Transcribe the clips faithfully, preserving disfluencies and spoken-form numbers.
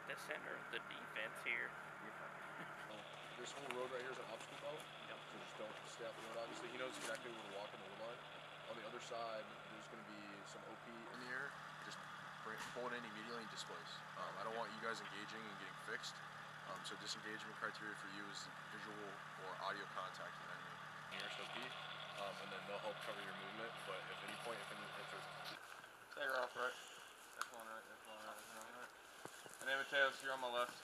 the center of the defense here. Oh, this whole road right here is an obstacle belt. Yep. So just don't stay off the road. Obviously, he knows exactly where to walk on the wood line. On the other side, there's going to be some O P in the air. Just bring, pull it in immediately and displace. Um, I don't want you guys engaging and getting fixed. Um, so disengagement criteria for you is visual or audio contact with enemy. Nearest O P, um, and then they'll help cover your movement. But if any point, if, any, if there's... Stagger off right. That's one right, that's one right, that's one right. My name is Mateos, you're on my left.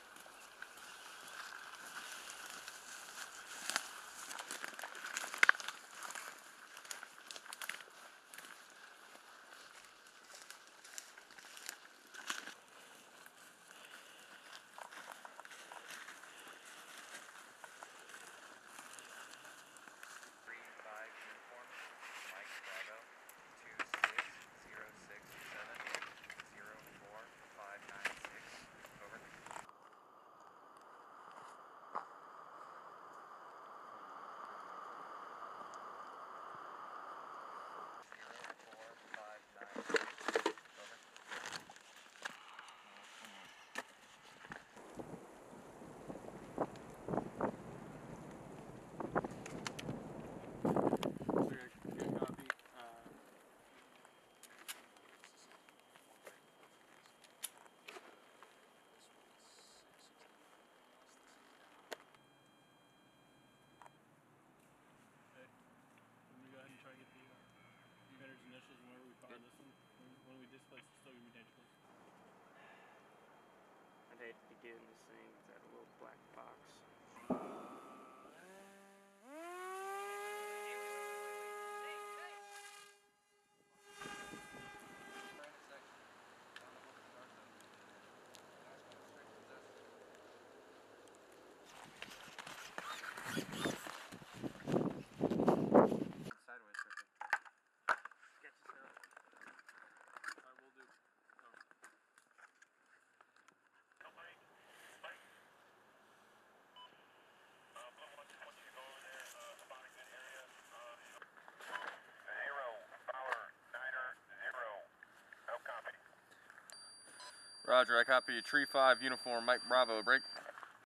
I'd hate to be doing this thing with that little black box. Roger, I copy. Tree five, uniform, Mike Bravo, break.